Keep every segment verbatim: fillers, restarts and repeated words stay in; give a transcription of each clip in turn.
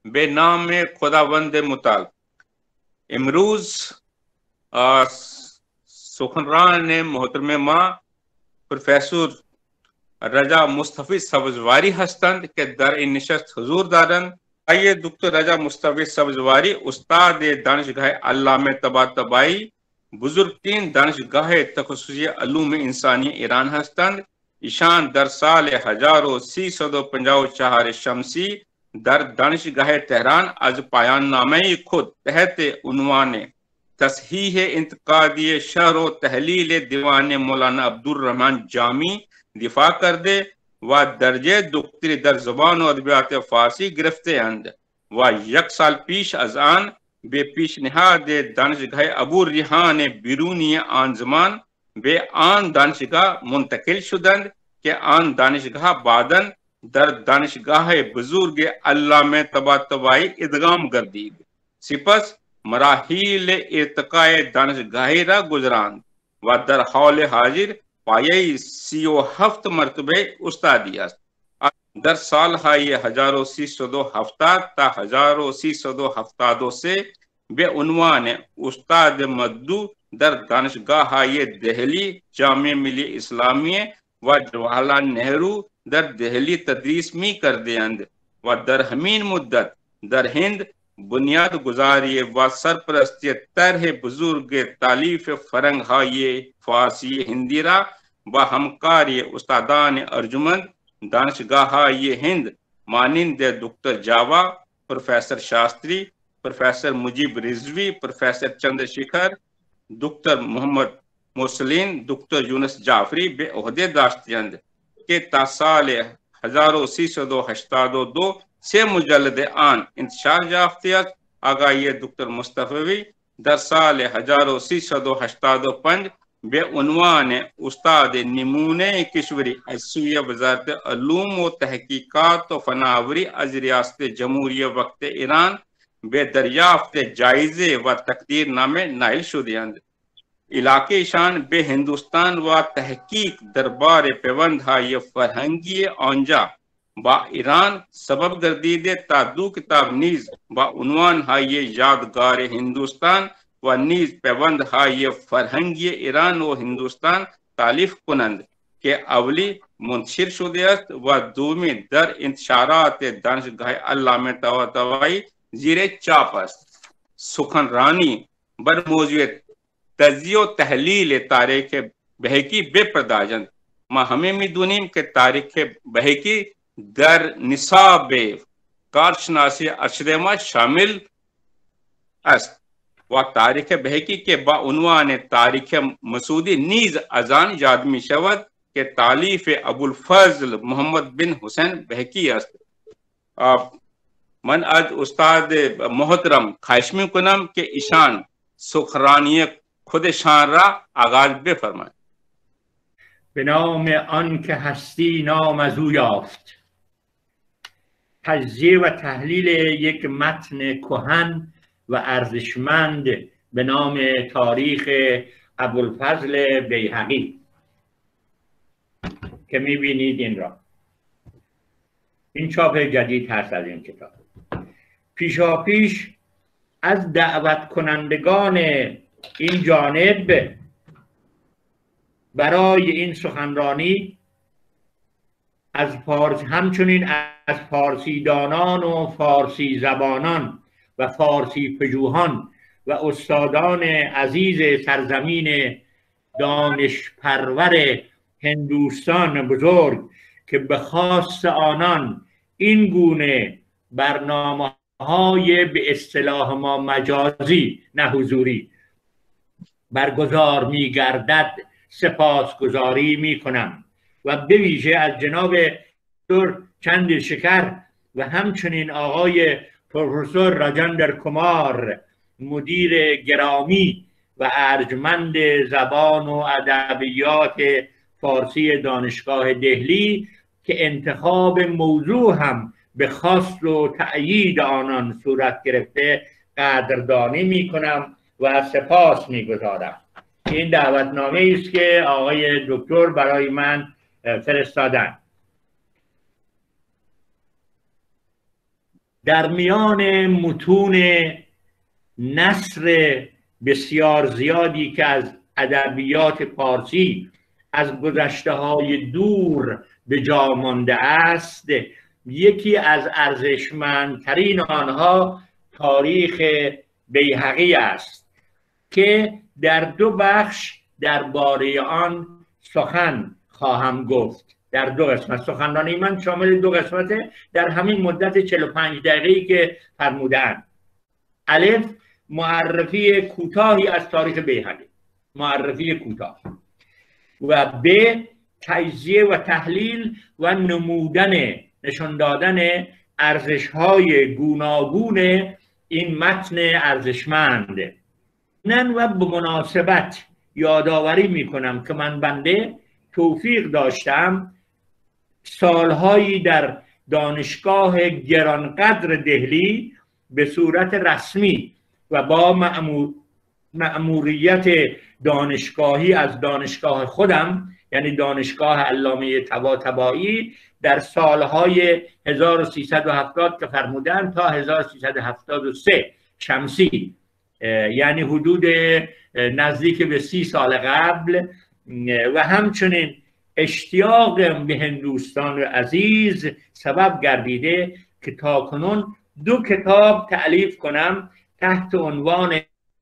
به نام خداوند متعال. امروز سخنران محترم ما پروفیسر رضا مصطفی سبزواری هستند که در این نشست حضور دارند. آیه دکتر رضا مصطفی سبزواری استاد دانشگاه علامه طباطبایی بزرگترین دانشگاه تخصصی علوم انسانی ایران هستند. ایشان در سال هزار و سیصد و پنجاه و چهار شمسی در دانشگاه تهران از پایان نامه خود تحت عنوان تصحیح انتقادی شرح و تحلیل دیوان مولانا عبدالرحمن جامی دفاع کرده و درجه دکتری در زبان و ادبیات فارسی گرفته اند و یک سال پیش از آن به پیشنهاد دانشگاه ابو ریحان بیرونی آن زمان به آن دانشگاه منتقل شدند که آن دانشگاه بعداً در دانشگاه بزرگ علامه طباطبایی ادغام گردید. سپس مراحل ارتقاء دانشگاهی را گذراند و در حال حاضر پایه سی و هفت مرتبه استادی است. در سالهای هزار و سیصد و هفتاد تا هزار و سیصد و هفتاد و سه به عنوان استاد مدعو در دانشگاه های دہلی، جامعه ملی اسلامیه و جواهرلال نهرو در دہلی تدریس می کرده اند و در همین مدت در هند بنیاد گذاری و سرپرستی طرح بزرگ تالیف فرهنگ های فارسی هندی را با همکاری استادان ارجمند دانشگاه های هند مانند دکتر جاوا، پروفیسر شاستری، پروفیسر مجیب رضوی، پروفیسر چندرشیکھر، دکتر محمد موسلین، دکتر یونس جعفری به عہده داشتند که تا سال هزار و سیصد و هشتاد و دو سه مجلد آن انتشار یافته است. آقای دکتر مصطفی در سال هزار و سیصد و هشتاد و پنج به عنوان استاد نمونه کشوری از سوی وزارت علوم و تحقیقات و فناوری از ریاست جمهوری وقت ایران به دریافت جایزه و تقدیر نامه نائل شده اند. علاقه شان به هندوستان و تحقیق دربار پیوندهای فرهنگی آنجا با ایران سبب گردیده تا دو کتاب نیز با عنوانهای یادگار هندوستان و نیز پیوندهای فرهنگی ایران و هندوستان تالیف کنند که اولی منتشر شده است و دومی در انتشارات دانشگاه علامه طباطبایی زیر چاپ است. سخنرانی بر موضوع تجزیه و تحلیل تاریخ بهقی بپردازند. ما همه میدونیم که تاریخ بهقی در نصاب کارشناسی ارشد ما شامل است و تاریخ بهقی که با عنوان تاریخ مسعودی نیز از آن یاد می شود که تالیف ابوالفضل محمد بن حسین بهقی است. من از استاد محترم خواهش می کنم که ایشان سخنرانی خودشان را آغاز بفرمایند. به نام آن که هستی نام از او یافت. تجزیه و تحلیل یک متن کهن و ارزشمند به نام تاریخ ابوالفضل بیهقی که میبینید این را. این چاپ جدید هست از این کتاب. پیشا پیش از دعوت کنندگان این جانب برای این سخنرانی از فارس همچنین از فارسی دانان و فارسی زبانان و فارسی پژوهان و استادان عزیز سرزمین دانشپرور هندوستان بزرگ که به خواست آنان این گونه برنامه های به اصطلاح ما مجازی نه حضوری برگزار می گردد سپاسگزاری می کنم و به ویژه از جناب دکتر چندرشیکھر و همچنین آقای پروفسور راجندر کمار مدیر گرامی و ارجمند زبان و ادبیات فارسی دانشگاه دهلی که انتخاب موضوع هم به خواست و تأیید آنان صورت گرفته قدردانی می کنم و سپاس می گذارم. این دعوتنامه است که آقای دکتر برای من فرستادن. در میان متون نثر بسیار زیادی که از ادبیات پارسی از گذشته های دور به جا مانده است، یکی از ارزشمندترین آنها تاریخ بیهقی است که در دو بخش درباره آن سخن خواهم گفت. در دو قسمت سخنرانی من شامل دو قسمته در همین مدت چهل و پنج دقیقه‌ای که فرمودند. الف، معرفی کوتاهی از تاریخ بیهقی، معرفی کوتاه، و ب، تجزیه و تحلیل و نمودن، نشان دادن ارزش‌های گوناگون این متن ارزشمند. نن و به مناسبت یادآوری میکنم که من بنده توفیق داشتم سالهایی در دانشگاه گرانقدر دهلی به صورت رسمی و با مأمور مأموریت دانشگاهی از دانشگاه خودم، یعنی دانشگاه علامه طباطبایی، در سالهای هزار و سیصد و هفتاد که فرمودن تا هزار و سیصد و هفتاد و سه شمسی، یعنی حدود نزدیک به سی سال قبل، و همچنین اشتیاقم به هندوستان عزیز سبب گردیده که تاکنون دو کتاب تألیف کنم تحت عنوان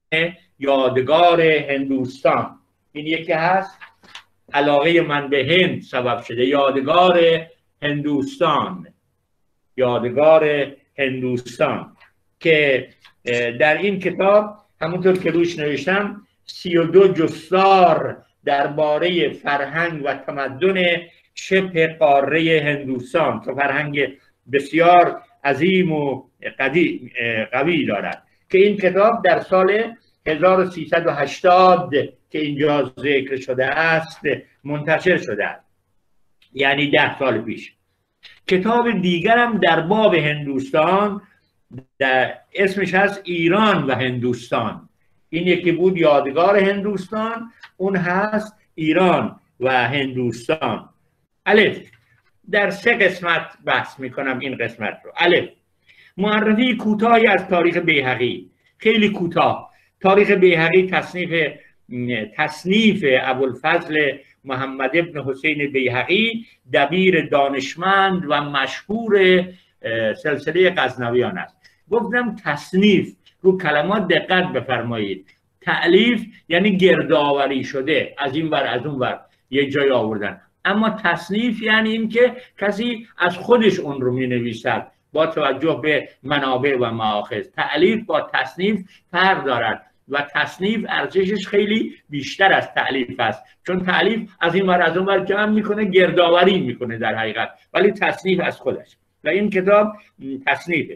یادگار هندوستان. این یکی هست، علاقه من به هند سبب شده، یادگار هندوستان، یادگار هندوستان، که در این کتاب همونطور که روش نوشتم سی و دو جستار درباره فرهنگ و تمدن شبه قاره هندوستان که فرهنگ بسیار عظیم و قوی دارد، که این کتاب در سال هزار و سیصد و هشتاد که اینجا ذکر شده است منتشر شده است، یعنی ده سال پیش. کتاب دیگرم در باب هندوستان، در اسمش هست ایران و هندوستان. این یکی بود یادگار هندوستان، اون هست ایران و هندوستان. الف، در سه قسمت بحث میکنم این قسمت رو. الف، معرفی کوتاهی از تاریخ بیهقی، خیلی کوتاه. تاریخ بیهقی تصنیف تصنیف ابوالفضل محمد ابن حسین بیهقی، دبیر دانشمند و مشهور سلسله غزنویان است. گفتم تصنیف، رو کلمات دقت بفرمایید. تألیف یعنی گردآوری شده، از این ور از اون ور یک جای آوردن. اما تصنیف یعنی این که کسی از خودش اون رو می نویسد با توجه به منابع و مآخذ. تألیف با تصنیف فرق دارد و تصنیف ارزشش خیلی بیشتر از تألیف است، چون تألیف از این ور از اون ور جمع میکنه، گردآوری میکنه در حقیقت، ولی تصنیف از خودش، و این کتاب تصنیفه.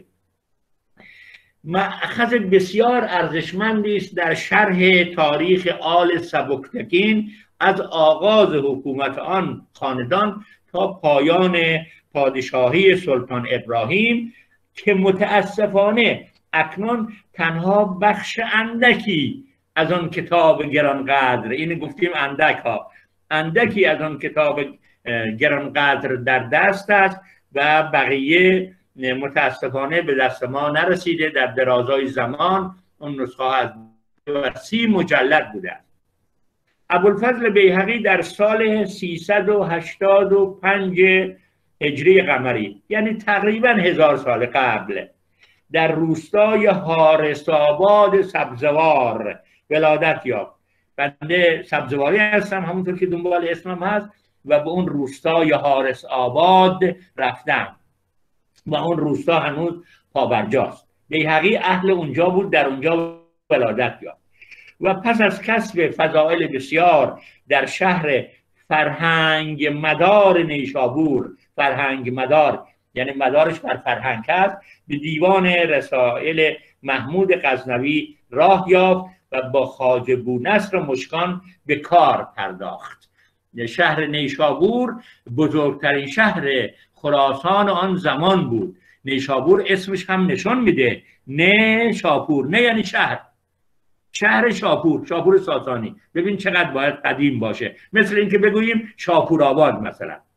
مأخذ بسیار ارزشمندی است در شرح تاریخ آل سبکتگین از آغاز حکومت آن خاندان تا پایان پادشاهی سلطان ابراهیم، که متاسفانه اکنون تنها بخش اندکی از آن کتاب گرانقدر، این گفتیم اندک ها، اندکی از آن کتاب گرانقدر در دست است و بقیه متاسفانه به دست ما نرسیده. در درازای زمان اون نسخه از سی مجلد بوده است. ابوالفضل بیهقی در سال سیصد و هشتاد و پنج هجری قمری، یعنی تقریبا هزار سال قبل، در روستای حارس‌آباد سبزوار ولادت یافت. بنده سبزواری هستم، همونطور که دنبال اسمم هست، و به اون روستای حارس‌آباد رفتم و اون روستا هنوز پابرجاست. بیهقی اهل اونجا بود، در اونجا ولادت یافت و پس از کسب فضائل بسیار در شهر فرهنگ مدار نیشابور، فرهنگ مدار یعنی مدارش بر فرهنگ هست، به دیوان رسائل محمود غزنوی راه یافت و با خواجه بونصر مشکان به کار پرداخت. شهر نیشابور بزرگترین شهر خراسان آن زمان بود. نیشابور اسمش هم نشون میده، نه شاپور، نه یعنی شهر، شهر شاپور، شاپور ساسانی. ببین چقدر باید قدیم باشه، مثل اینکه بگوییم شاپور آباد مثلا.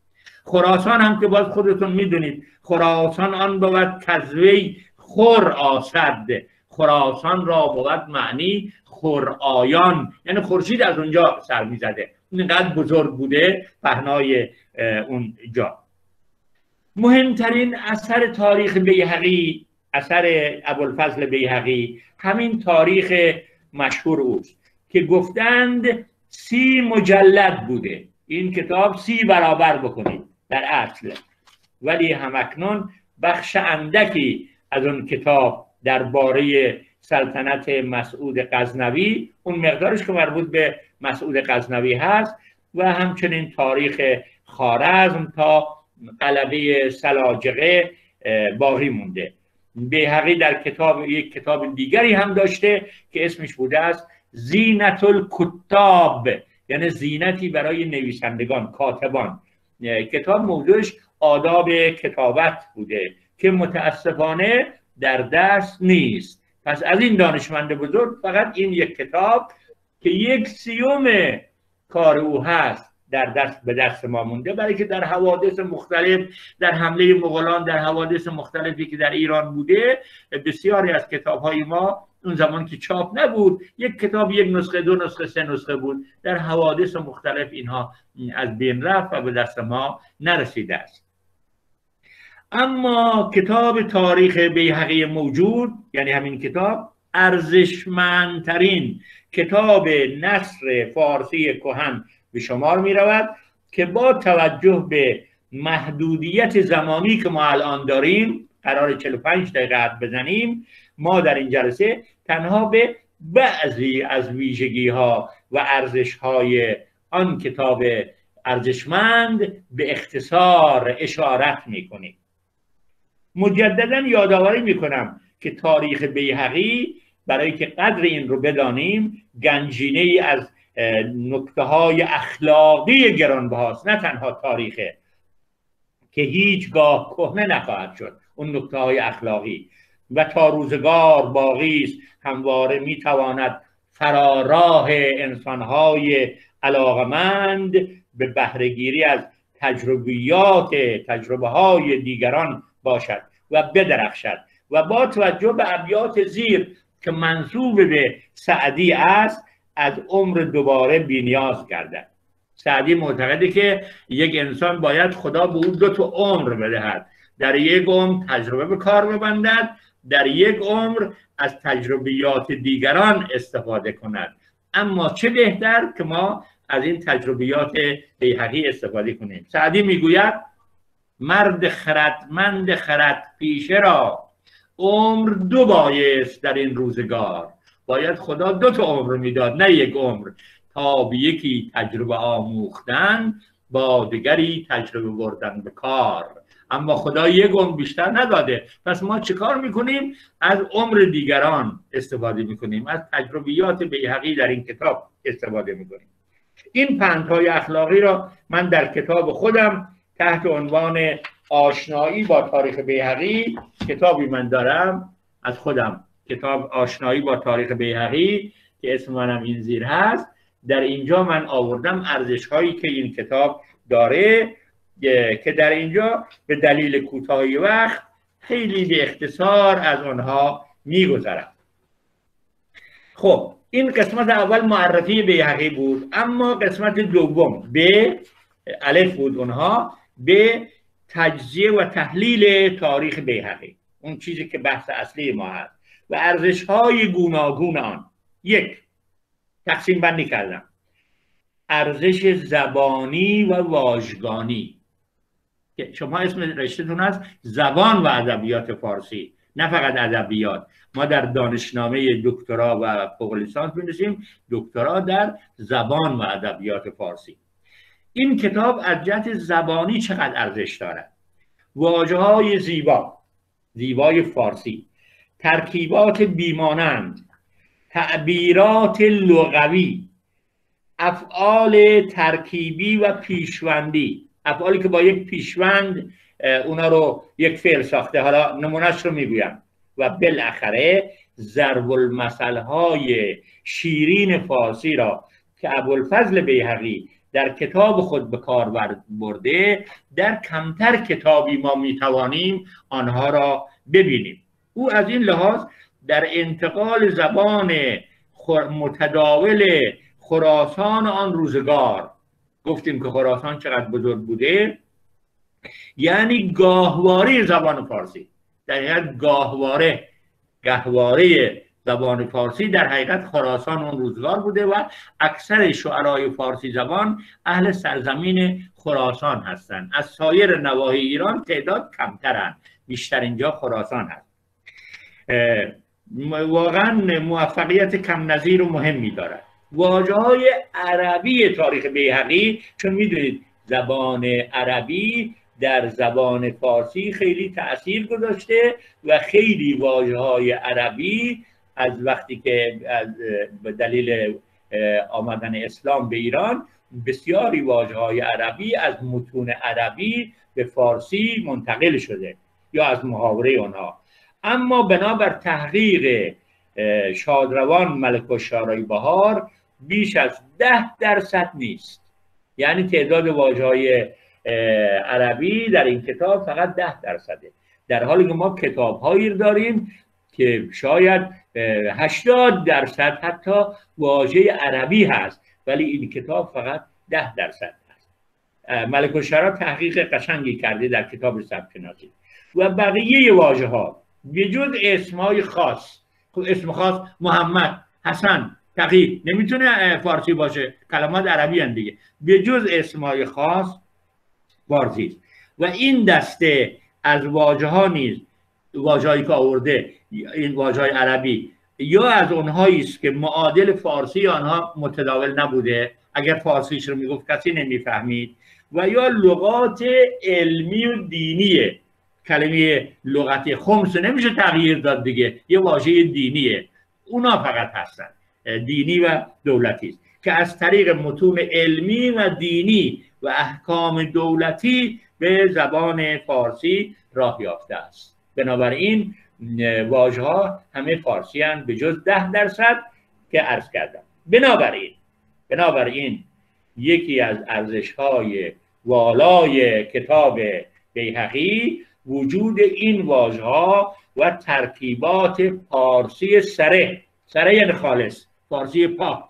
خراسان هم که باز خودتون میدونید خراسان آن بود کزوی خور آسد، خراسان را بود معنی خور آیان، یعنی خورشید از اونجا سر میزده، اینقدر بزرگ بوده پهنای اون جا. مهمترین اثر تاریخ بیهقی، اثر ابوالفضل بیهقی، همین تاریخ مشهور اوست که گفتند سی مجلد بوده. این کتاب سی برابر بکنید در اصل، ولی همکنون بخش اندکی از اون کتاب درباره سلطنت مسعود غزنوی، اون مقدارش که مربوط به مسعود غزنوی هست، و همچنین تاریخ خوارزم تا غلبه سلاجقه باقی مونده. بیهقی در کتاب یک کتاب دیگری هم داشته که اسمش بوده است زینت الکتاب، یعنی زینتی برای نویسندگان، کاتبان. کتاب موضوعش آداب کتابت بوده که متاسفانه در دست نیست. پس از این دانشمند بزرگ فقط این یک کتاب که یک سیوم کار او هست در دست به دست ما مونده، برای که در حوادث مختلف، در حمله مغولان، در حوادث مختلفی که در ایران بوده، بسیاری از کتاب‌های ما اون زمان که چاپ نبود، یک کتاب یک نسخه، دو نسخه، سه نسخه بود، در حوادث مختلف اینها از بین رفت و به دست ما نرسیده است. اما کتاب تاریخ بیهقی موجود، یعنی همین کتاب، ارزشمندترین کتاب نثر فارسی کهن به شمار می رود که با توجه به محدودیت زمانی که ما الان داریم، قرار چهل و پنج دقیقه حد بزنیم، ما در این جلسه تنها به بعضی از ویژگی ها و ارزش های آن کتاب ارزشمند به اختصار اشارت می کنیم. مجددا یادآوری می کنم که تاریخ بیهقی، برای که قدر این رو بدانیم، گنجینه ای از نکته های اخلاقی گرانبهاست، نه تنها تاریخه که هیچگاه کهنه نخواهد شد اون نکته های اخلاقی، و تا روزگار باقی است، همواره میتواند فراراه انسانهای علاقمند به بهره‌گیری از تجربیات تجربه های دیگران باشد و بدرخشد. و با توجه به ابیات زیر که منسوب به سعدی است، از عمر دوباره بی‌نیاز گردد. سعدی معتقده که یک انسان باید خدا به او دو تا عمر بدهد، در یک عمر تجربه به کار ببندد، در یک عمر از تجربیات دیگران استفاده کند. اما چه بهتر که ما از این تجربیات بیهقی استفاده کنیم. سعدی میگوید مرد خردمند خرد پیشه را عمر دو بایست در این روزگار. باید خدا دو تا عمر میداد، نه یک عمر، تا به یکی تجربه آموختن، با دیگری تجربه بردن به کار. اما خدا یک عمر بیشتر نداده، پس ما چه کار میکنیم؟ از عمر دیگران استفاده میکنیم، از تجربیات بیهقی در این کتاب استفاده میکنیم. این پندهای اخلاقی را من در کتاب خودم تحت عنوان آشنایی با تاریخ بیهقی، کتابی من دارم از خودم، کتاب آشنایی با تاریخ بیهقی که اسم منم این زیر هست، در اینجا من آوردم ارزش هایی که این کتاب داره که در اینجا به دلیل کوتاهی وقت خیلی به اختصار از آنها میگذرم. خب این قسمت اول معرفی بیهقی بود، اما قسمت دوم به الف بود، اونها به تجزیه و تحلیل تاریخ بیهقی، اون چیزی که بحث اصلی ما هست و ارزش های گوناگون آن. یک، تقسیم بندی کردم: ارزش زبانی و واژگانی، که شما اسم رشته‌تون هست زبان و ادبیات فارسی، نه فقط ادبیات. ما در دانشنامه دکترا و فوق لیسانس می‌نویسیم دکترا در زبان و ادبیات فارسی. این کتاب از جهت زبانی چقدر ارزش دارد؟ واژه‌های زیبا، زیبای فارسی، ترکیبات بیمانند، تعبیرات لغوی، افعال ترکیبی و پیشوندی، افعالی که با یک پیشوند اونا رو یک فعل ساخته، حالا نمونهش رو میگویم، و بالاخره ضرب المثل های شیرین فارسی را که ابوالفضل بیهقی در کتاب خود به کار برده، در کمتر کتابی ما میتوانیم آنها را ببینیم. او از این لحاظ در انتقال زبان متداول خراسان آن روزگار، گفتیم که خراسان چقدر بزرگ بوده، یعنی گاهواره زبان فارسی، در حقیقت گاهواره گاهواره زبان فارسی در حقیقت خراسان اون روزگار بوده و اکثر شعرای فارسی زبان اهل سرزمین خراسان هستند. از سایر نواحی ایران تعداد کمترند، بیشتر اینجا خراسان هست. واقعا موفقیت کم نظیر و مهمی دارد. واژه‌های عربی تاریخ بیهقی، چون میدونید زبان عربی در زبان فارسی خیلی تأثیر گذاشته و خیلی واژه‌های عربی از وقتی که به دلیل آمدن اسلام به ایران بسیاری واژه‌های عربی از متون عربی به فارسی منتقل شده یا از محاوره آنها. اما بنابر تحقیق شادروان ملک الشعرای بهار بیش از ده درصد نیست، یعنی تعداد واژه‌های عربی در این کتاب فقط ده درصده، در حالی که ما کتاب‌هایی داریم که شاید هشتاد درصد حتی واژه عربی هست، ولی این کتاب فقط ده درصد هست. ملک الشعرا تحقیق قشنگی کرده در کتاب سبک‌شناسی. و بقیه واژه‌ها به جز اسم‌های خاص، خب اسم خاص محمد، حسن، تقی نمیتونه فارسی باشه، کلمات عربی هستند دیگه، به جز اسم‌های خاص فارسی است. و این دسته از واژه‌ها نیز، واژه‌ای که آورده این واژه‌های عربی، یا از اونهایی است که معادل فارسی آنها متداول نبوده، اگر فارسیش رو میگفت کسی نمیفهمید، و یا لغات علمی و دینیه. کلمه لغت خمس نمیشه تغییر داد دیگه، یه واژه دینیه، اونا فقط هستن، دینی و دولتی است که از طریق متون علمی و دینی و احکام دولتی به زبان فارسی راه یافته است. بنابراین واژه‌ها همه فارسی هستند به جز ده درصد که عرض کردم. بنابراین بنابراین یکی از ارزش‌های والای کتاب بیهقی وجود این واژه‌ها و ترکیبات فارسی سره، سره یعنی خالص، فارسی پاک،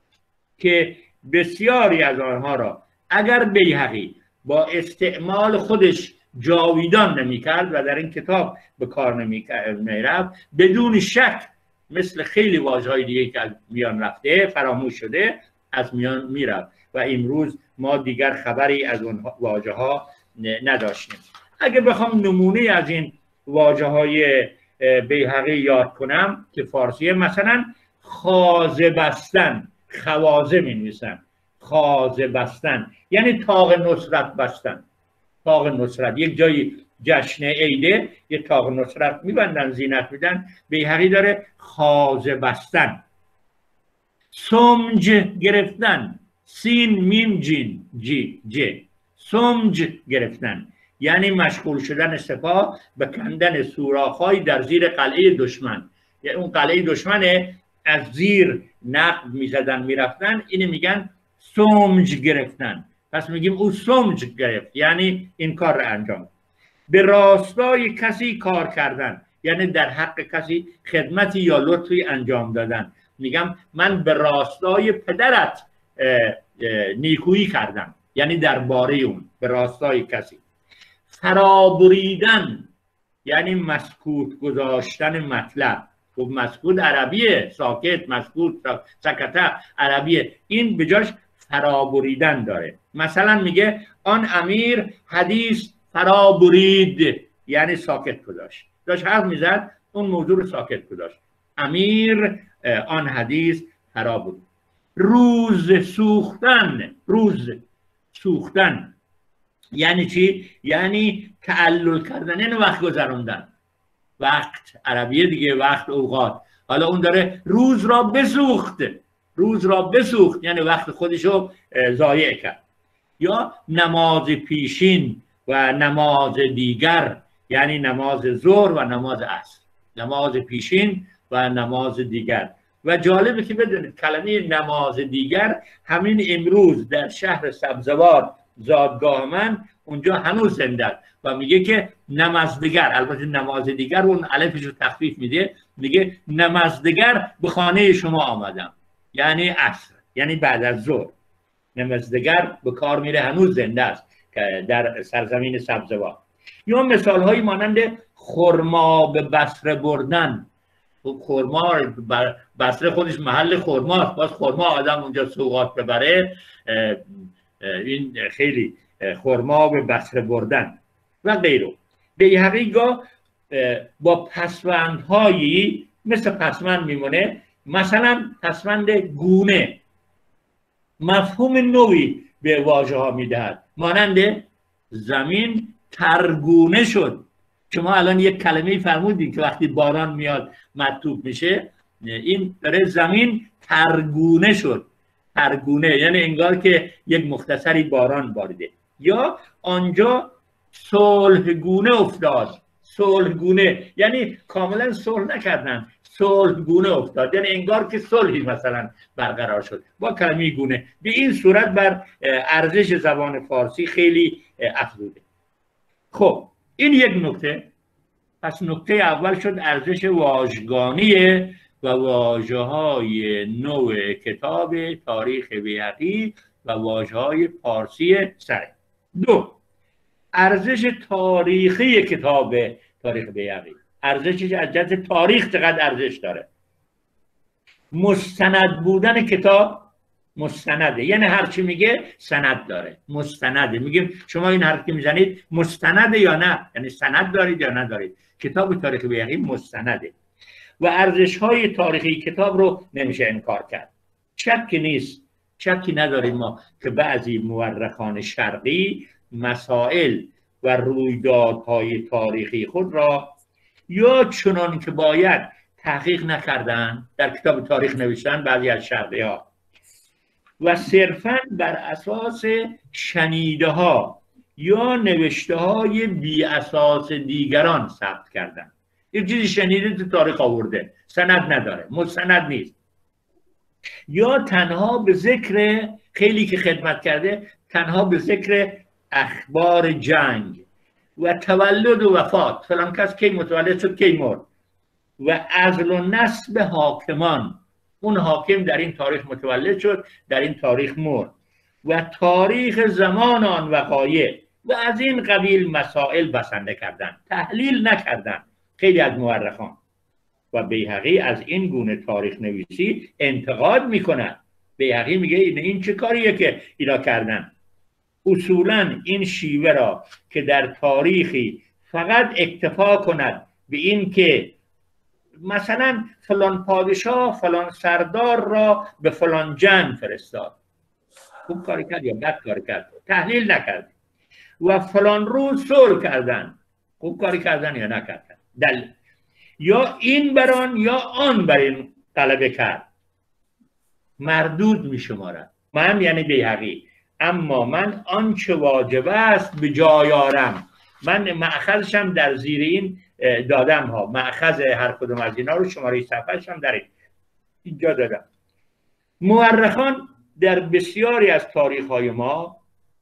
که بسیاری از آنها را اگر بیهقی با استعمال خودش جاویدان نمی‌کرد و در این کتاب به کار نمی‌رفت، بدون شک مثل خیلی واژه‌های دیگه که از میان رفته، فراموش شده، از میان میرفت و امروز ما دیگر خبری از اون واژه‌ها نداشتیم. اگه بخوام نمونه از این واژه‌های بیهقی یاد کنم که فارسیه، مثلا خازه بستن، خوازه می‌نویسن، خازه بستن یعنی طاق نصرت بستن. طاق نصرت، یک جایی جشن عیده یه طاق نصرت میبندن، زینت میدن، بیهقی داره خازه بستن. سمج گرفتن، سین میم جین جی جی، سمج گرفتن یعنی مشغول شدن سپاه به کندن سوراخ‌های در زیر قلعه دشمن، یعنی اون قلعه دشمنه از زیر نقب میزدن میرفتن، اینو میگن سمج گرفتن. پس میگیم او سمج گرفت یعنی این کار را انجام. به راستای کسی کار کردن یعنی در حق کسی خدمتی یا لطفی انجام دادن. میگم من به راستای پدرت نیکویی کردم یعنی درباره اون، به راستای کسی. فرابریدن یعنی مسکوت گذاشتن مطلب. خب مسکوت عربیه، ساکت، مسکوت، سکته عربیه، این به جاش فرابریدن داره. مثلا میگه آن امیر حدیث فرابرید یعنی ساکت گذاشت، داشت حرف میزد اون موضوع رو ساکت گذاشت. امیر آن حدیث فرابرید. روز سوختن، روز سوختن یعنی چی؟ یعنی تعلل کردن، یعنی وقت گذراندن. وقت عربیه دیگه، وقت، اوقات. حالا اون داره روز را بسوخت، روز را بسوخت یعنی وقت خودشو ضایع کرد. یا نماز پیشین و نماز دیگر یعنی نماز ظهر و نماز عصر. نماز پیشین و نماز دیگر. و جالبه که بدونید کلمه نماز دیگر همین امروز در شهر سبزوار زادگاه من اونجا هنوز زنده است و میگه که نماز دیگر، البته نماز دیگر اون الفش رو تخفیف میده، میگه نماز دیگر به خانه شما آمدم، یعنی عصر، یعنی بعد از ظهر. نماز دیگر به کار میره، هنوز زنده است در سرزمین سبزوار. یا مثال هایی مانند خرما به بصره بردن. خرما بصره خودش محل خرماست، باز خرما آدم اونجا سوغات ببره، این خیلی خرما به بصره بردن و غیره. بیهقی گاه با پسوندهایی مثل پسوند میمونه، مثلا پسوند گونه مفهوم نوعی به واژه ها میدهد، مانند زمین ترگونه شد. شما الان یک کلمه فرمودید که وقتی باران میاد مطلوب میشه، این داره زمین ترگونه شد. ترگونه یعنی انگار که یک مختصری باران باریده. یا آنجا صلحگونه افتاد. صلحگونه یعنی کاملا صلح نکردن، صلحگونه افتاد، یعنی انگار که صلحی مثلا برقرار شد با کلمه گونه. به این صورت بر ارزش زبان فارسی خیلی افزوده. خب این یک نکته. پس نکته اول شد ارزش واژگانی و واژه های نوع کتاب تاریخ بیهقی و واژه های فارسی سره. دو، ارزش تاریخی کتاب تاریخ بیهقی. ارزشش از جهت تاریخ چقدر ارزش داره. مستند بودن کتاب، مستنده، یعنی هرچی میگه سند داره، مستنده. میگیم شما این حرف که میزنید مستنده یا نه، یعنی سند دارید یا ندارید. کتاب تاریخ بیهقی مستنده و ارزش های تاریخی کتاب رو نمیشه انکار کرد. شکی نیست، شکی نداریم ما که بعضی مورخان شرقی مسائل و رویدادهای تاریخی خود را یا چنان که باید تحقیق نکردن، در کتاب تاریخ نوشتن بعضی از شرقی ها، و صرفاً بر اساس شنیده ها یا نوشته های بی اساس دیگران ثبت کردن. یک چیزی شنیده تو تاریخ آورده، سند نداره، مستند نیست. یا تنها به ذکر، خیلی که خدمت کرده، تنها به ذکر اخبار جنگ و تولد و وفات، فلان کس کی متولد شد کی مرد، و عزل و نصب حاکمان، اون حاکم در این تاریخ متولد شد، در این تاریخ مرد، و تاریخ زمان آن وقایع و از این قبیل مسائل بسنده کردن، تحلیل نکردن خیلی از مورخان. و بیهقی از این گونه تاریخ نویسی انتقاد میکنن. بیهقی میگه این, این چه کاریه که اینا کردن؟ اصولا این شیوه را که در تاریخی فقط اکتفا کند به این که مثلا فلان پادشاه فلان سردار را به فلان جنگ فرستاد، خوب کاری کرد یا بد کاری کرد، تحلیل نکرد، و فلان روز صلح کردن، خوب کاری کردن یا نکردن، دل یا این بران یا آن بر این غلبه کرد، مردود می شمارد. من یعنی بیهقی، اما من آنچه واجب است به جای آرم. من مأخذشم در زیر این دادم ها، مأخذ هر کدوم از اینا رو شماره صفحه‌اش هم در اینجا دادم. مورخان در بسیاری از تاریخ های ما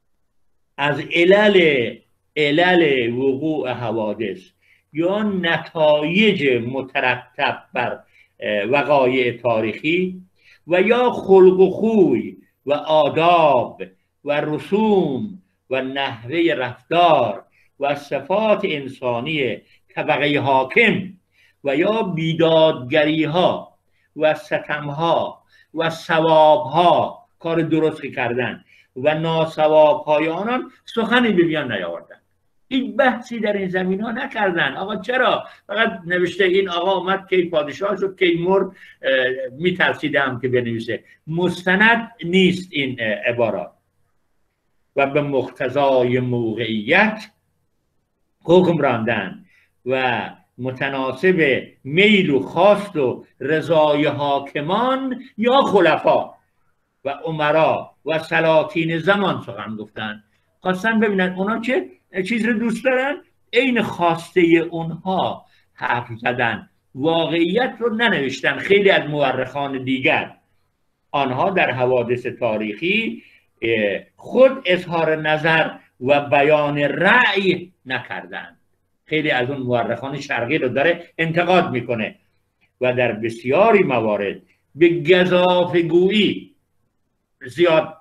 از علل علل وقوع حوادث یا نتایج مترتب بر وقایع تاریخی و یا خلق و خوی و آداب و رسوم و نحوه رفتار و صفات انسانی طبقه حاکم و یا بیدادگری ها و ستم ها و ثواب ها، کار درست کردن، و ناثواب های آنان سخنی به بیان نیاوردن. این بحثی در این زمین ها نکردن. آقا چرا؟ فقط نوشته این آقا اومد که پادشاه شد که مرد، میترسیدم که بنویسه. مستند نیست این عبارات. و به مقتضای موقعیت حکم راندن و متناسب میل و خواست و رضای حاکمان یا خلفا و امرا و سلاطین زمان سخن گفتن. خواستن ببینن اونا چه چیز رو دوست دارن، عین خواسته اونها حرف زدن واقعیت رو ننوشتن. خیلی از مورخان دیگر آنها در حوادث تاریخی خود اظهار نظر و بیان رأی نکردند. خیلی از اون مورخان شرقی رو داره انتقاد میکنه و در بسیاری موارد به گزافه‌گویی زیاد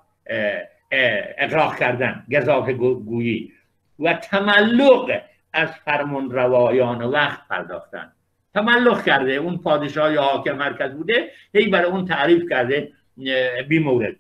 اغراق کردن، گزافه‌گویی و تملق از فرمان روایان وقت پرداختن. تملق کرده، اون پادشاه یا حاکم مرکز بوده، هی برای اون تعریف کرده بی مورد.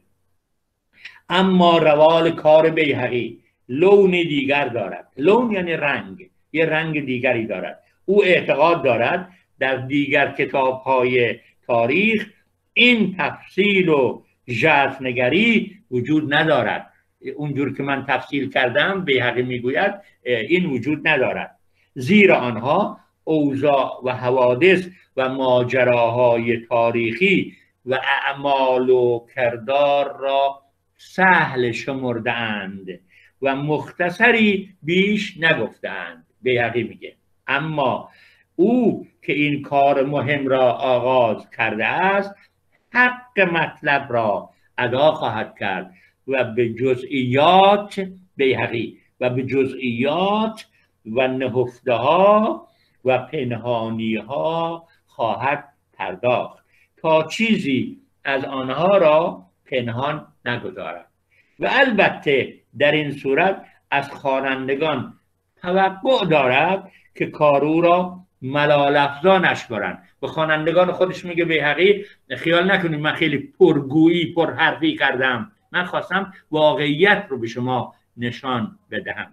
اما روال کار بیهقی لون دیگر دارد. لون یعنی رنگ، یه رنگ دیگری دارد. او اعتقاد دارد در دیگر کتاب‌های تاریخ این تفصیل و ژرف‌نگری وجود ندارد. اونجور که من تفصیل کردم بیهقی میگوید این وجود ندارد، زیرا آنها اوضاع و حوادث و ماجراهای تاریخی و اعمال و کردار را سهل شمردند و مختصری بیش نگفتند. بیهقی میگه اما او که این کار مهم را آغاز کرده است حق مطلب را ادا خواهد کرد و به جزئیات بیهقی و به جزئیات و نهفته ها و پنهانی ها خواهد پرداخت تا چیزی از آنها را پنهان نگذارد و البته در این صورت از خوانندگان توقع دارد که کارو را ملال افزا نشمرند. به خوانندگان خودش میگه بیهقی خیال نکنید من خیلی پرگویی پرحرفی کردم، من خواستم واقعیت رو به شما نشان بدهم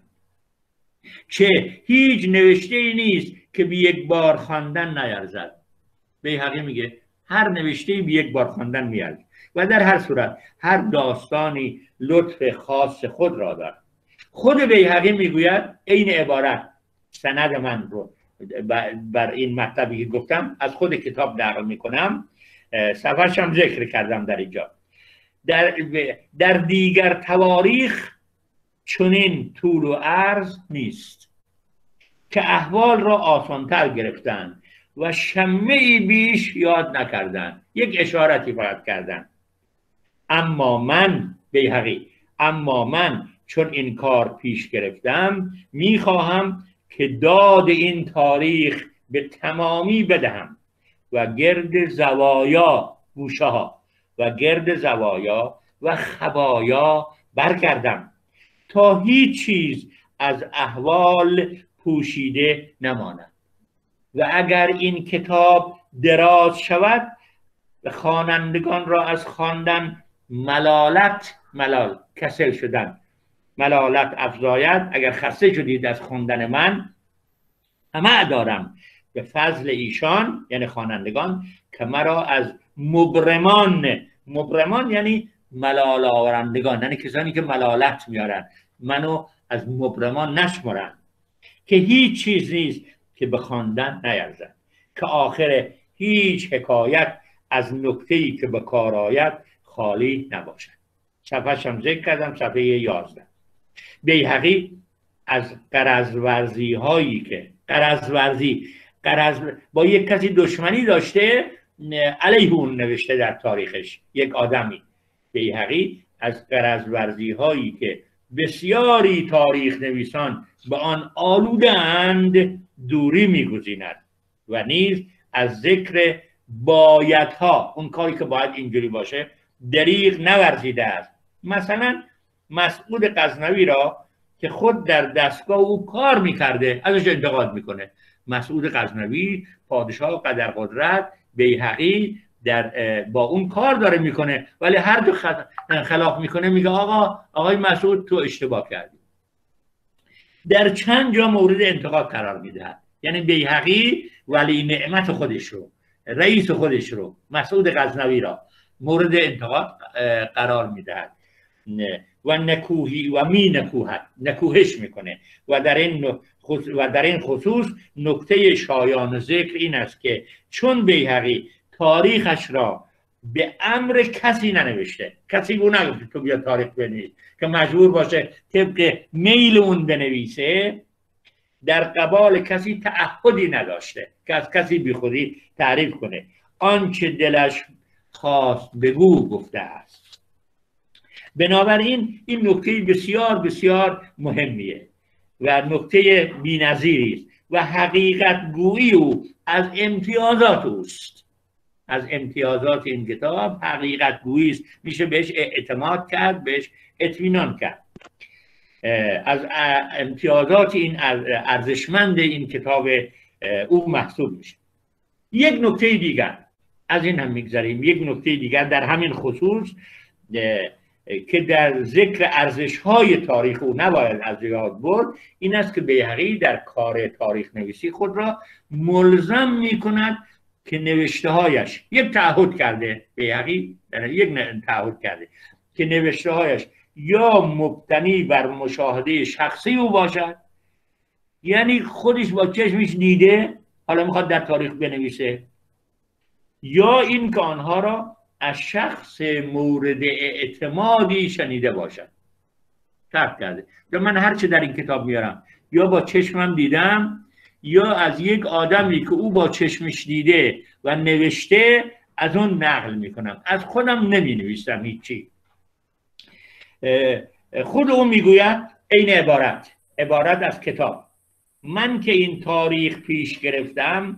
که هیچ نوشته ای نیست که به یک بار خواندن نیرزد. بیهقی میگه هر نوشته ای به یک بار خواندن میارزد و در هر صورت هر داستانی لطف خاص خود را دارد. خود بیهقی میگوید این عبارت سند من رو بر این مطلبی که گفتم از خود کتاب نقل میکنم، صفحه‌اش هم ذکر کردم در اینجا. در, در دیگر تواریخ چنین طول و عرض نیست که احوال را آسانتر گرفتند و شمعی بیش یاد نکردند، یک اشارتی فقط کردند. اما من بیهقی اما من چون این کار پیش گرفتم میخواهم که داد این تاریخ به تمامی بدهم و گرد زوایا گوشه ها و گرد زوایا و خبایا برگردم تا هیچ چیز از احوال پوشیده نماند و اگر این کتاب دراز شود خوانندگان را از خواندن ملالت ملال کسل شدن ملالت افزاید. اگر خسته شدید از خواندن من طمع دارم به فضل ایشان یعنی خوانندگان که مرا از مبرمان، مبرمان یعنی ملال آورندگان، یعنی کسانی که ملالت میارن، منو از مبرمان نشمرن که هیچ چیز نیست که به خواندن نیرزد، که آخر هیچ حکایت از نکته‌ای که به کار آید خالی نباشد. صفحه هم ذکر کردم، صفحه یازده. بیهقی از غرض‌ورزی هایی که غرض‌ورزی غرض با یک کسی دشمنی داشته علیه اون نوشته در تاریخش یک آدمی. بیهقی از غرض‌ورزی هایی که بسیاری تاریخ نویسان به آن آلوده‌اند دوری می‌گزیند و نیز از ذکر بایدها، اون کاری که باید اینجوری باشه، دریغ نورزیده است. مثلا مسعود غزنوی را که خود در دستگاه او کار میکرده ازش انتقاد میکنه. مسعود غزنوی پادشاه قدرقدرت، بیهقی در با اون کار داره میکنه ولی هر دو خلاف میکنه، میگه آقا آقای مسعود تو اشتباه کردی. در چند جا مورد انتقاد قرار میدهد. یعنی بیهقی ولی نعمت خودش رو، رئیس خودش رو، مسعود غزنوی را مورد انتقاد قرار میدهد و نکوهی و می نکوهد، نکوهش میکنه و در این و در این خصوص نکته شایان ذکر این است که چون بیهقی تاریخش را به امر کسی ننوشته، کسی او نگفته تو بیا تاریخ بنویس که مجبور باشه طبق میل اون بنویسه، در قبال کسی تعهدی نداشته که از کسی بی خودی تعریف کنه. آنچه دلش خواست بگو گفته است. بنابراین این نکته بسیار بسیار مهمیه و نکته بی‌نظیری است و حقیقت گویی او از امتیازات اوست. از امتیازات این کتاب حقیقت گویی است. میشه بهش اعتماد کرد، بهش اطمینان کرد. از امتیازات این ارزشمند این کتاب او محسوب میشه. یک نکته دیگر از این هم میگذاریم، یک نکته دیگر در همین خصوص که در ذکر ارزش‌های تاریخ او نباید از یاد برد، این است که بیهقی در کار تاریخ نویسی خود را ملزم می‌کند که نوشته‌هایش، یک تعهد کرده بیهقی یک تعهد کرده که نوشته‌هایش یا مبتنی بر مشاهده شخصی او باشد، یعنی خودش با چشمش دیده حالا میخواد در تاریخ بنویسه، یا این که آنها را از شخص مورد اعتمادی شنیده باشد. فرق کرده. یا من هرچه در این کتاب میارم یا با چشمم دیدم یا از یک آدمی که او با چشمش دیده و نوشته از اون نقل میکنم، از خودم نمی نویسم هیچی. خود او میگوید این عبارت عبارت از کتاب: من که این تاریخ پیش گرفتم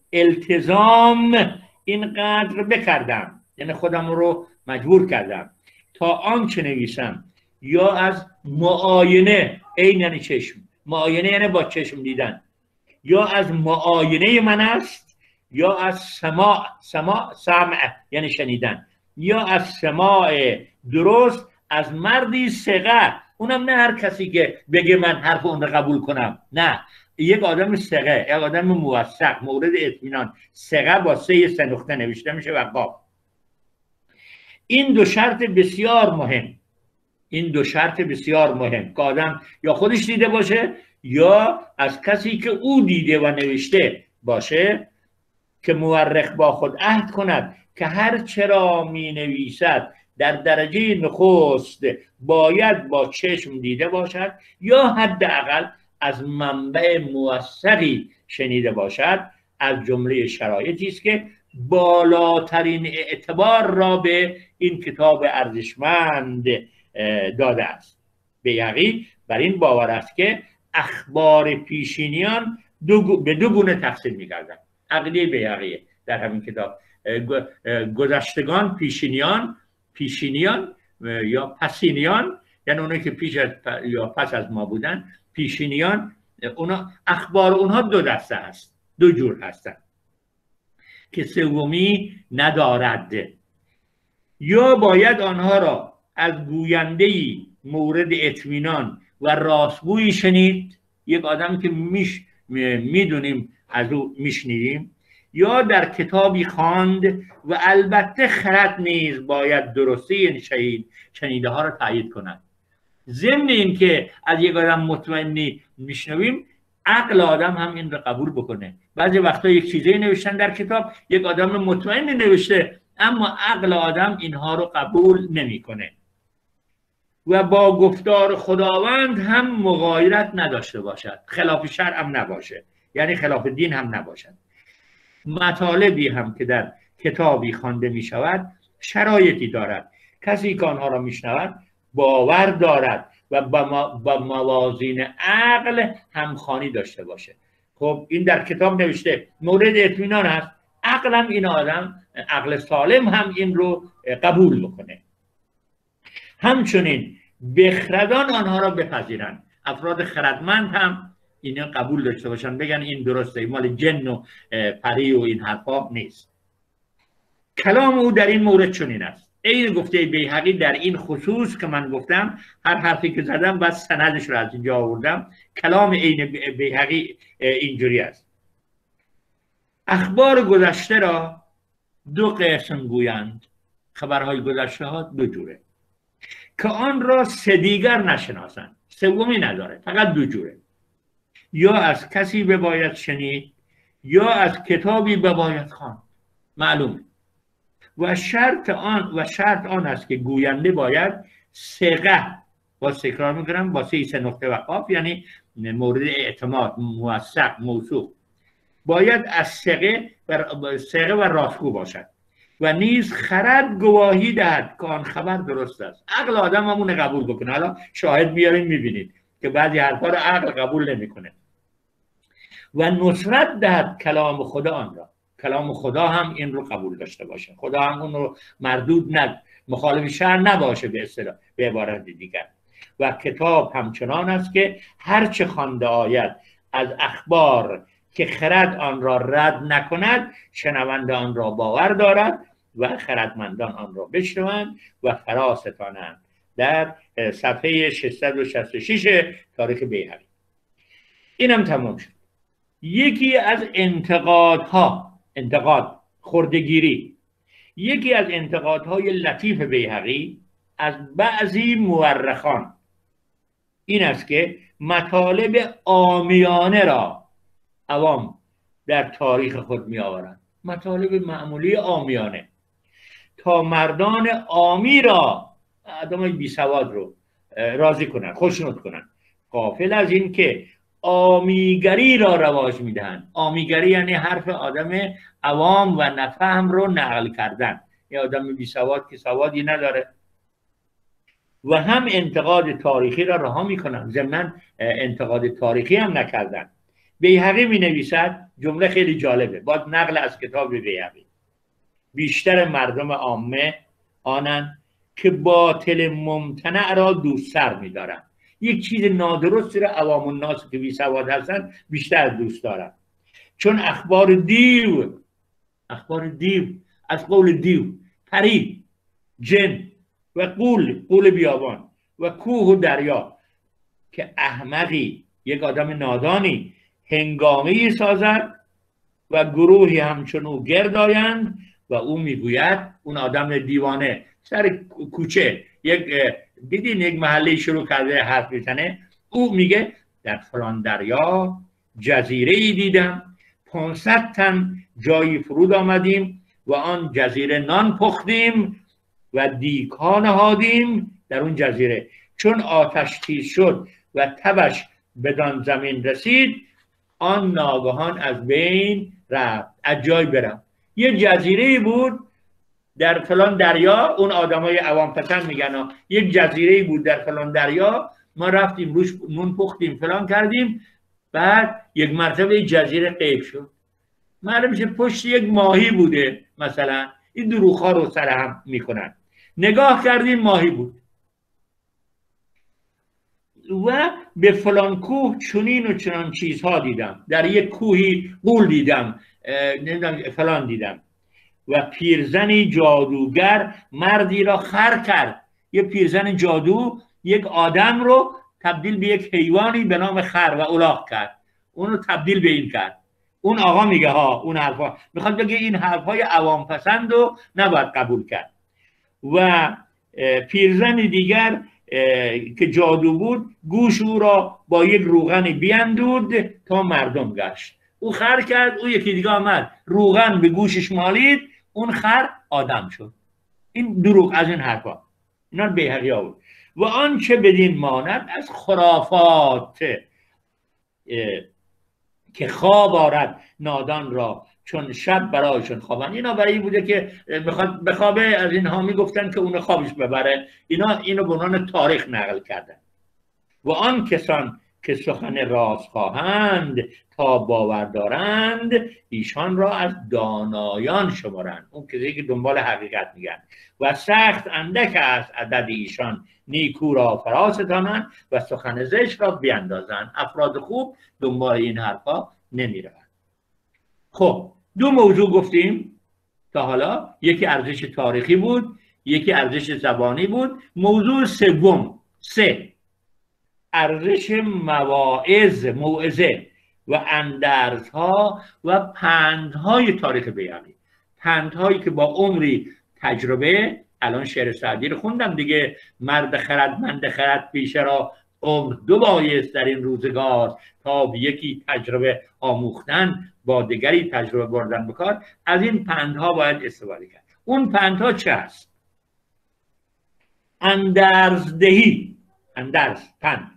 التزام اینقدر بکردم، یعنی خودم رو مجبور کردم تا آنچه نویسم یا از معاینه، این یعنی چشم، معاینه یعنی با چشم دیدن، یا از معاینه من است، یا از سماع، سماع سمع یعنی شنیدن، یا از سماع درست از مردی ثقه، اونم نه هر کسی که بگه من حرف اون رو قبول کنم، نه، یک آدم ثقه، یک آدم موثق، مورد اطمینان. ثقه با سه سه نقطه نوشته میشه و قاف. این دو شرط بسیار مهم، این دو شرط بسیار مهم که آدم یا خودش دیده باشه یا از کسی که او دیده و نوشته باشه، که مورخ با خود عهد کند که هر چرا می نویسد در درجه نخست باید با چشم دیده باشد یا حداقل از منبع موثقی شنیده باشد. از جمله شرایطی است که بالاترین اعتبار را به این کتاب ارزشمند داده است. بیهقی بر این باور است که اخبار پیشینیان دو به دو گونه تقسیم می‌گردند. عقیده بیهقی در همین کتاب: گذشتگان، پیشینیان، پیشینیان یا پسینیان، یعنی اونایی که پیش از یا پس از ما بودن. پیشینیان، اونا اخبار اونها دو دسته هست، دو جور هستند که سومی ندارد. یا باید آنها را از گوینده‌ای مورد اطمینان و راستگویی شنید، یک آدم که میش میدونیم از او میشنیدیم، یا در کتابی خواند و البته خرد نیز باید درستی شهید شنیده ها را تایید کند. ضمن این که از یک آدم مطمئنی میشنویم، عقل آدم هم این رو قبول بکنه. بعضی وقتا یک چیزی نوشتن در کتاب، یک آدم مطمئنی نوشته، اما عقل آدم اینها رو قبول نمیکنه. و با گفتار خداوند هم مغایرت نداشته باشد، خلاف شرع هم نباشه، یعنی خلاف دین هم نباشد. مطالبی هم که در کتابی خوانده می شود شرایطی دارد. کسی که آنها را می شنود باور دارد و با موازین عقل همخوانی داشته باشه. خب این در کتاب نوشته مورد اطمینان است، عقل هم این آدم، عقل سالم هم این رو قبول بکنه. همچنین بخردان آنها را بپذیرند، افراد خردمند هم اینا قبول داشته باشن، بگن این درسته، مال جن و پری و این حرفا نیست. کلام او در این مورد چنین است. این گفته بیهقی در این خصوص که من گفتم، هر حرفی که زدم بعد سندش رو از اینجا آوردم. کلام این بیهقی اینجوری است: اخبار گذشته را دو قسم گویند، خبرهای گذشته ها دو جوره، که آن را سه دیگر نشناسند، سومی نداره، فقط دو جوره. یا از کسی بباید شنید یا از کتابی بباید خواند، معلوم. و شرط آن و شرط آن است که گوینده باید ثقه، با تکرار میکنم با سه سه نقطه و قاف، یعنی مورد اعتماد، موثق، موثوق، باید از ثقه و ثقه و راستگو باشد و نیز خرد گواهی دهد که آن خبر درست است. عقل آدم همونه قبول بکنه. حالا شاهد میاریم میبینید که بعضی حرفا رو عقل قبول نمیکنه. و نصرت دهد کلام خدا آن را. کلام خدا هم این رو قبول داشته باشه، خدا هم اون رو مردود ند مخالف شرع نباشه به اصطلاح، به عبارت دیگر. و کتاب همچنان است که هرچه خوانده آید از اخبار که خرد آن را رد نکند، شنونده آن را باور دارد و خردمندان آن را بشنوند و فرا ستانند. در صفحه ششصد و شصت و شش تاریخ بیهقی. اینم تمام شد. یکی از انتقادها، انتقاد خردگیری، یکی از انتقادهای لطیف بیهقی از بعضی مورخان این است که مطالب عامیانه را عوام در تاریخ خود می آورند. مطالب معمولی عامیانه تا مردان عامی را، آدمای بی سواد رو راضی کنن، خوشنود کنن، غافل از این که عامیگری را رواج میدهند. عامیگری یعنی حرف آدم عوام و نفهم رو نقل کردن. یه آدم بی سواد که سوادی نداره و هم انتقاد تاریخی را رها میکنن، ضمن انتقاد تاریخی هم نکردن. بیهقی می نویسد، جمله خیلی جالبه، باید نقل از کتاب بیهقی: بیشتر مردم عامه آنند که باطل ممتنع را دوست‌تر می‌دارند. یک چیز نادرستی را عوام الناس که بی سواد هستند بیشتر دوست دارند، چون اخبار دیو، اخبار دیو از قول دیو، پری، جن و قول، قول بیابان و کوه و دریا، که احمقی، یک آدم نادانی هنگامی سازد و گروهی همچون او گرد آیند و او میگوید، اون آدم دیوانه سر کوچه یک دیدین یک محله شروع کرده حرف میزنه، او میگه در فلان دریا جزیره ای دیدم، پانصد تن جایی فرود آمدیم و آن جزیره نان پختیم و دیگ‌ها نهادیم در اون جزیره، چون آتش تیز شد و تبش بدان زمین رسید، آن ناگهان از بین رفت. از جای برم. یه جزیره بود در فلان دریا، اون آدمای عوام پسند میگن یک جزیره بود در فلان دریا، ما رفتیم روش نون پختیم فلان کردیم، بعد یک مرتبه جزیره غیب شد. معلوم میشه پشت یک ماهی بوده مثلا. این دروغ‌ها رو سر هم میکنن. نگاه کردیم ماهی بود و به فلان کوه چنین و چنان چیزها دیدم، در یک کوهی قول دیدم، نمیدونم فلان دیدم. و پیرزنی جادوگر مردی را خر کرد. یک پیرزن جادو یک آدم رو تبدیل به یک حیوانی به نام خر و الاغ کرد، اون رو تبدیل به این کرد. اون آقا میگه ها، اون حرفا میخواد بگه این حرفای عوام پسند رو نباید قبول کرد. و پیرزن دیگر که جادو بود گوش او را با یک روغنی بیندود تا مردم گشت. او خر کرد، او یکی دیگه آمد روغن به گوشش مالید، اون خر آدم شد. این دروغ از این حرفا، اینا بیهقی ها بود. و آنچه بدین ماند از خرافات که خواب آرد نادان را چون شب برایشون خوابن. اینا برای این بوده که بخواد بخوابه، از اینها میگفتن که اون خوابش ببره. اینا اینو به عنوان تاریخ نقل کردن. و آن کسان که سخن راست خواهند تا باور دارند، ایشان را از دانایان شمارند. اون کسی که دنبال حقیقت میگن. و سخت اندک است عدد ایشان نیکو را فرا ستانند و سخن زشت را بیندازند. افراد خوب دنبال این حرفا نمیروند. خب دو موضوع گفتیم تا حالا، یکی ارزش تاریخی بود، یکی ارزش زبانی بود. موضوع سوم، سه، ارزش مواعظ، موعظه و اندرزها و پندهای تاریخ بیهقی. پندهایی که با عمری تجربه، الان شعر سعدی رو خوندم دیگه، مرد خردمند خرد پیشه را عمر دو بایست در این روزگار، تا به یکی تجربه آموختن با دیگری تجربه بردن بکار. از این پندها باید استفاده کرد. اون پندها چه هست؟ اندرزدهی، اندرز، پند،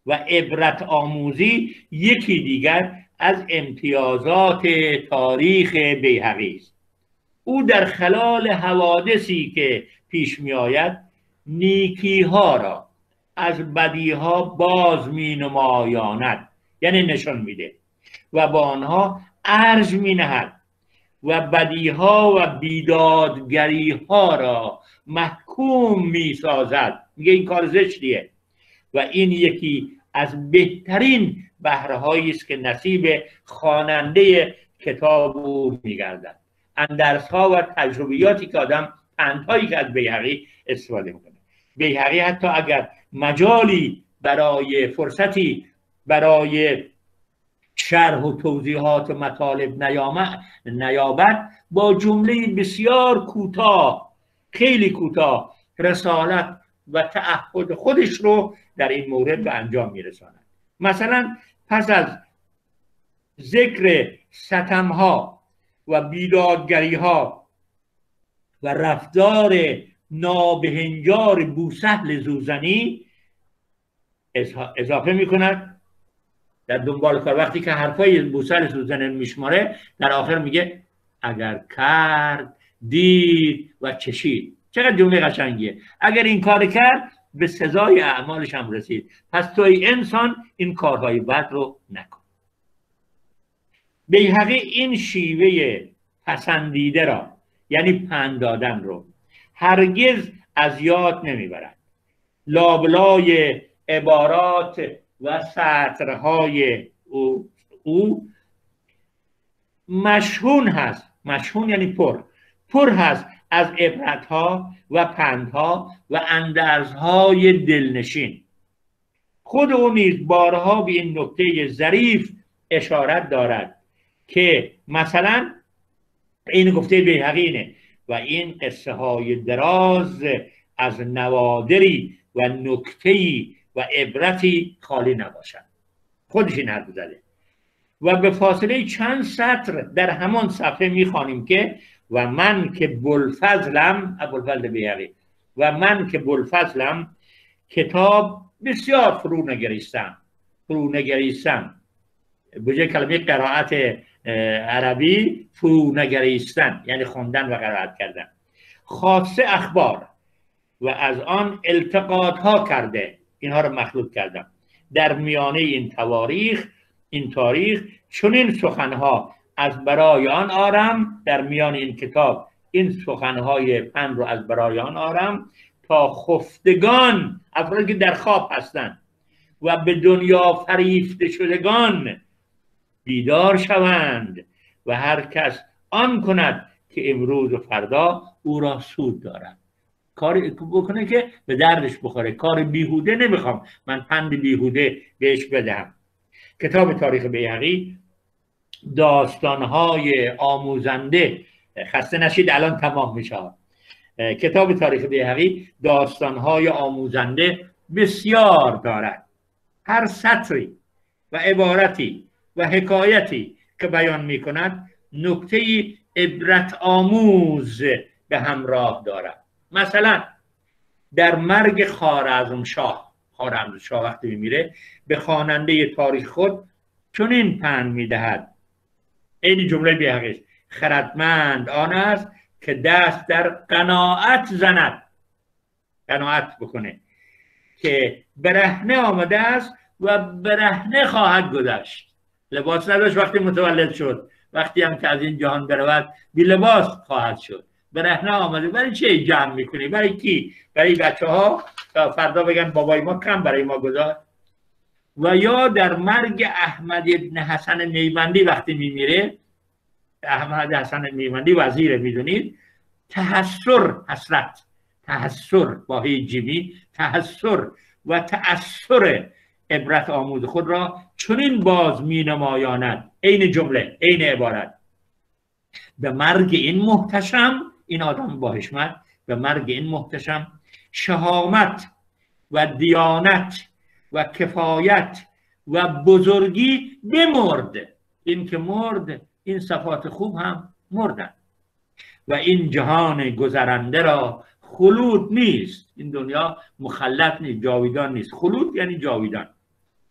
و عبرت آموزی یکی دیگر از امتیازات تاریخ بیهقی است. او در خلال حوادثی که پیش می آید نیکی ها را از بدی ها باز می نمایاند، یعنی نشان میده و با آنها ارج می نهد و بدی ها و بیدادگری ها را محکوم می سازد. میگه این کار زشتیه و این یکی از بهترین بهره هایی است که نصیب خواننده کتاب او میگردد. اندرس ها و تجربیاتی که آدم، پندهایی که از بیهقی استفاده میکنه. بیهقی حتی اگر مجالی برای فرصتی برای شرح و توضیحات و مطالب نیابد، با جمله بسیار کوتاه، خیلی کوتاه، رسالت و تعهد خودش رو در این مورد به انجام میرساند. مثلا پس از ذکر ستمها و بیدادگریها و رفتار نابهنجار بوسهل زوزنی اضافه میکند در دنبال کار. وقتی که حرفای بوسهل زوزنی میشماره، در آخر میگه اگر کرد، دید و چشید. چقدر جمله قشنگیه. اگر این کار کرد، به سزای اعمالش هم رسید. پس توی انسان این کارهای بد رو نکن. بیهقی این شیوه پسندیده را، یعنی پند دادن رو، هرگز از یاد نمیبرد. لابلای عبارات و سطرهای او, او مشحون هست. مشحون یعنی پر پر هست از عبرتها و پندها و اندرزهای دلنشین. خود او نیز بارها به این نکته ظریف اشارت دارد که مثلا این گفته بیهقی اینه و این قصه های دراز از نوادری و نکته‌ای و عبرتی خالی نباشد. خودش این حرف زده و به فاصله چند سطر در همان صفحه میخوانیم که و من که بوالفضلم، ابوالفضل بیهقی، و من که بوالفضلم کتاب بسیار فرو نگریستم فرو نگریستم به جای کلمه قرائت عربی، فرو نگریستن یعنی خوندن و قرائت کردن، خاصه اخبار و از آن التقاط ها کرده، اینها رو مخلوط کردم. در میانه این تواریخ این تاریخ چنین سخنها از برای آن آرم، در میان این کتاب این سخنهای پند رو از برای آن آرم تا خفتگان، افرادی که در خواب هستند و به دنیا فریفته شدگان بیدار شوند و هر کس آن کند که امروز و فردا او را سود دارد. کاری بکنه که به دردش بخوره. کار بیهوده نمیخوام من پند بیهوده بهش بدهم. کتاب تاریخ بیهقی داستانهای آموزنده، خسته نشید الان تمام میشه. کتاب تاریخ بیهقی داستانهای آموزنده بسیار دارد. هر سطری و عبارتی و حکایتی که بیان میکند نکته‌ای عبرت آموز به همراه دارد. مثلا در مرگ خوارزمشاه، خوارزمشاه وقتی میمیره به خواننده تاریخ خود چنین پند میدهد، این جمله بیهقی: خردمند آن است که دست در قناعت زند، قناعت بکنه که برهنه آمده است و برهنه خواهد گذشت. لباس نداشت وقتی متولد شد، وقتی هم که از این جهان برود بی لباس خواهد شد. برهنه آمده. برای چه جمع میکنی؟ برای کی؟ برای بچه ها تا فردا بگن بابای ما کم برای ما گذاشت. و یا در مرگ احمد ابن حسن میوندی وقتی میمیره، احمد حسن میوندی وزیر، میدونید، تحسر، حسرت، تحسر با هی جیمی، تحسر و تأثر عبرت آموز خود را چنین باز می نمایاند. عین جمله، عین عبارت: به مرگ این محتشم، این آدم با حشمت، به مرگ این محتشم شهامت و دیانت و کفایت و بزرگی بمرد. این که مرد، این صفات خوب هم مردن. و این جهان گذرنده را خلود نیست. این دنیا مخلد نیست، جاویدان نیست. خلود یعنی جاویدان.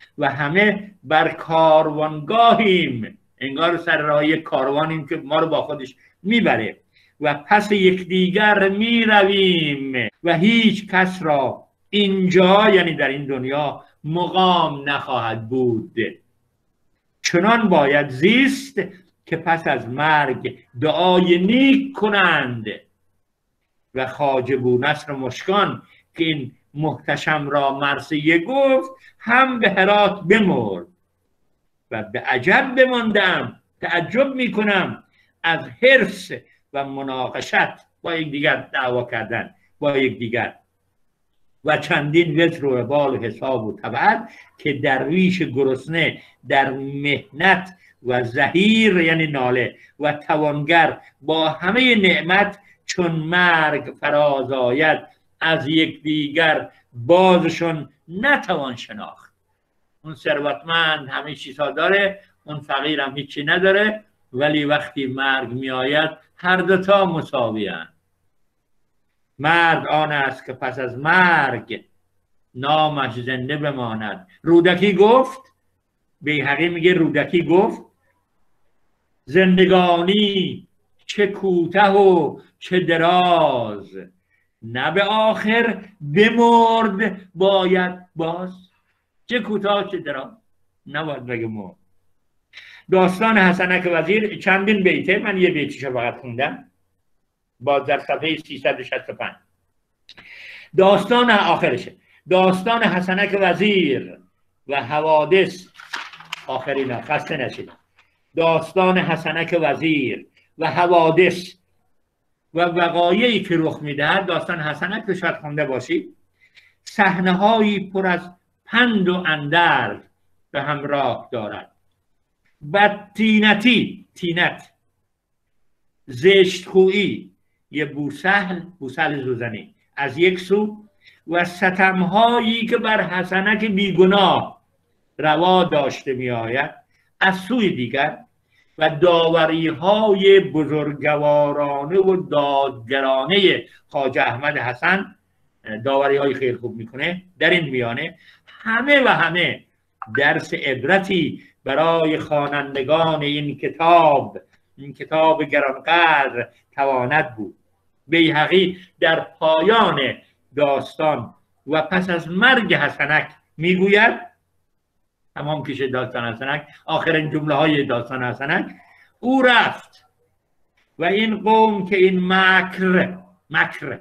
و همه بر کاروانگاهیم، انگار سر راه یک کاروانیم که ما رو با خودش میبره و پس یکدیگر میرویم و هیچ کس را اینجا یعنی در این دنیا مقام نخواهد بود. چنان باید زیست که پس از مرگ دعای نیک کنند. و خواجه بونصر مشکان که این محتشم را مرثیه گفت هم به هرات بمرد و به عجب بماندم، تعجب میکنم از حرص و مناقشت با یک دیگر، دعوا کردن با یک دیگر و چندین وزر و وبال و حساب و تبعت که درویش گرسنه در مهنت و زهیر یعنی ناله و توانگر با همه نعمت چون مرگ فراز آید از یک دیگر بازشون نتوان شناخت. اون ثروتمند همه چیزها داره، اون فقیر هم هیچی نداره، ولی وقتی مرگ می آید هر دوتا مساوی هستند. مرد آن است که پس از مرگ نامش زنده بماند. رودکی گفت، بیهقی میگه رودکی گفت زندگانی چه کوته و چه دراز، نه به آخر بمرد باید باز. چه کوتاه چه دراز، نباید بگه مرد. داستان حسنک وزیر چندین بیته، من یه بیتیشو فقط خوندم باز در صفحه سیصد و شصت و پنج. داستان آخرشه، داستان حسنک وزیر و حوادث آخرینا خسته نشید. داستان حسنک وزیر و حوادث و وقایعی که رخ میدهد، داستان حسنک رو شاید خونده باشید، صحنه هایی پر از پند و اندرز به همراه دارد. بدتینتی، تینت، زشتخویی، یه بوسهل، بوسهل زوزنی از یک سو و ستمهایی که بر حسنک بیگناه روا داشته می آید از سوی دیگر و داوری های بزرگوارانه و دادگرانه خواجه احمد حسن، داوری های خیلی خوب میکنه در این میانه، همه و همه درس عبرتی برای خوانندگان این کتاب، این کتاب گرانقدر تواند بود. بیهقی در پایان داستان و پس از مرگ حسنک میگوید، تمام کشه داستان حسنک، آخرین جمله های داستان حسنک، او رفت و این قوم که این مکر مکر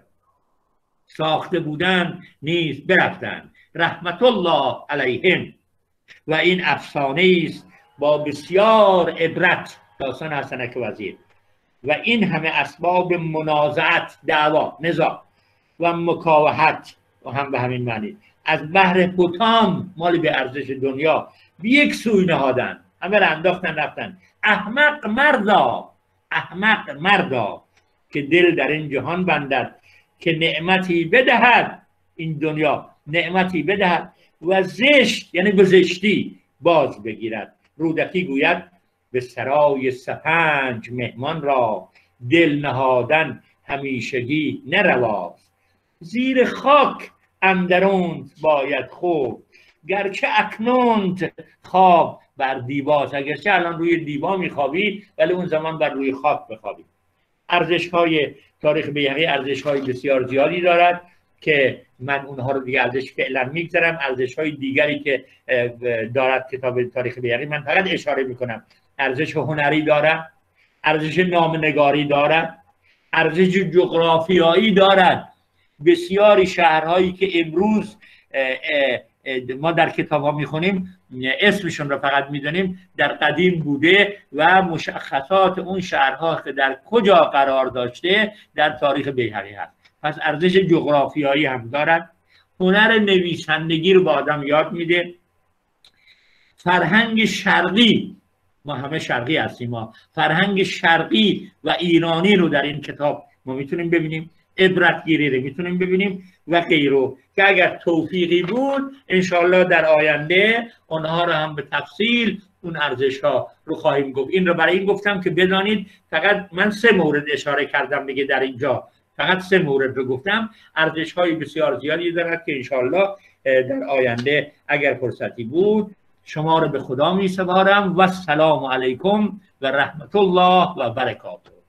ساخته بودن نیز برفتند رحمت الله علیهم. و این افسانه است با بسیار عبرت، داستان حسنک وزیر، و این همه اسباب منازعت، دعوا، نزاع و مکاوحت و هم به همین معنی از بحر حطام مالی به ارزش دنیا به یک سوی نهادن، همه را انداختن رفتن. احمق مردا، احمق مردا که دل در این جهان بندد که نعمتی بدهد، این دنیا نعمتی بدهد و زشت یعنی به زشتی باز بگیرد. رودکی گوید به سرای سپنج مهمان را دل نهادن همیشگی نرواست. زیر خاک اندرون باید خوب گرچه اکنونت خواب بر دیواست. اگرچه الان روی دیوا میخوابی ولی اون زمان بر روی خاک بخوابی. ارزش های تاریخ بیهقی ارزش های بسیار زیادی دارد که من اونها رو دیگه ارزش فعلا میگذارم. ارزش های دیگری که دارد کتاب تاریخ بیهقی من فقط اشاره میکنم. ارزش هنری دارد، ارزش نامنگاری دارد، ارزش جغرافیایی دارد. بسیاری شهرهایی که امروز ما در کتاب ها میخونیم اسمشون رو فقط میدونیم در قدیم بوده و مشخصات اون شهرها که در کجا قرار داشته در تاریخ بیهقی هست. پس ارزش جغرافیایی هم دارد. هنر نویسندگی رو با آدم یاد میده. فرهنگ شرقی، ما همه شرقی هستیم، ما فرهنگ شرقی و ایرانی رو در این کتاب ما میتونیم ببینیم، عبرت گیری رو میتونیم ببینیم و غیره که اگر توفیقی بود انشالله در آینده اونها رو هم به تفصیل اون ارزش ها رو خواهیم گفت. این رو برای این گفتم که بدانید فقط من سه مورد اشاره کردم دیگه در اینجا فقط سه مورد رو گفتم، ارزش های بسیار زیادی دارد که انشاءالله در آینده اگر فرصتی بود شما رو به خدا می سپارم و السلام علیکم و رحمت الله و برکاته.